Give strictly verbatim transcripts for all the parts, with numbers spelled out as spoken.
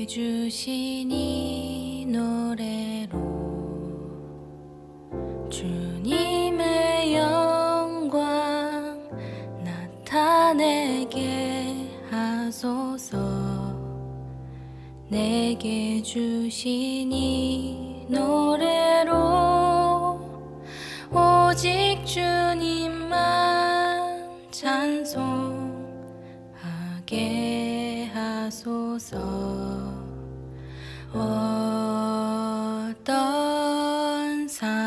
주신 이 노래로 주님의 영광 나타내게 하소서. 내게 주신 이 노래로 오직 주님만 찬송하게 하소서. 어떤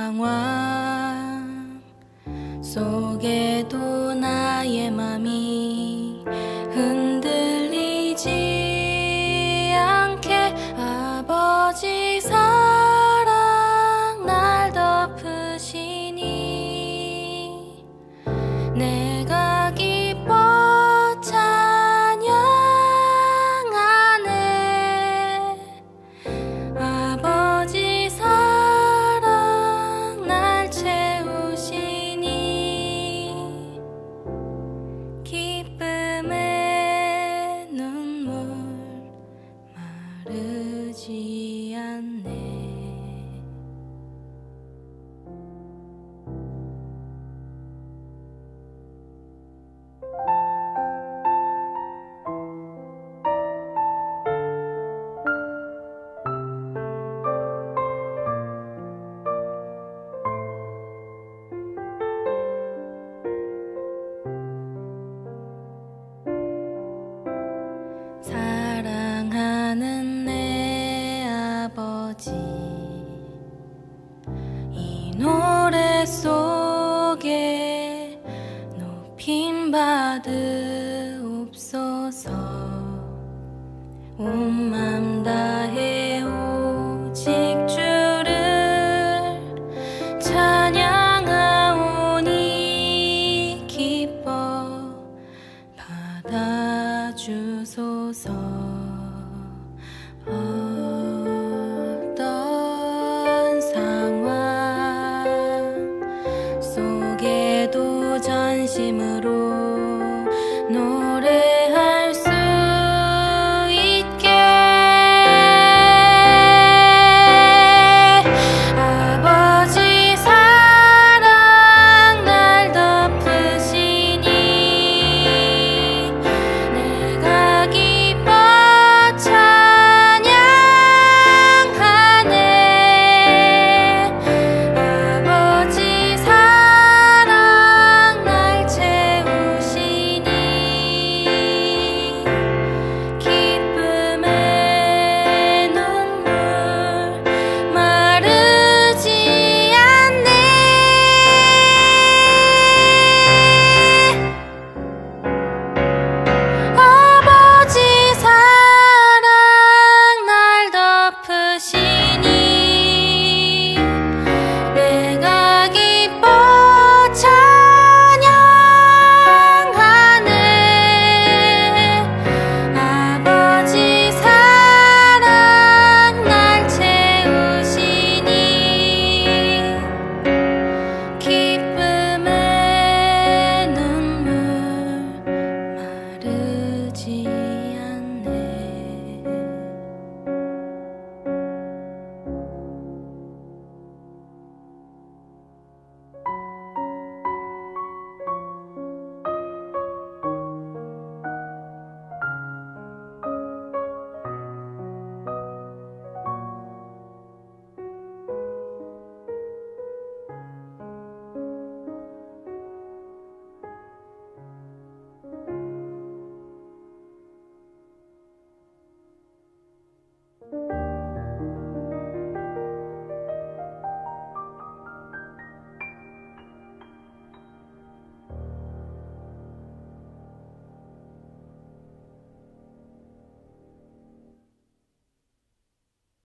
상황 속에도 나의 맘이 흔들리지 않게 아버지 사랑 날 덮으시니 내가 기뻐 찬양하네. 아버지 사랑 날 채우시니 기쁨의 눈물 마르지 않네. 사랑하는 내 아버지, 이 노래 속에 높임 받으옵소서. 온 맘 다해 오직 주를 찬양하오니 기뻐 받아주소서. 어떤 상황 속에도 전심을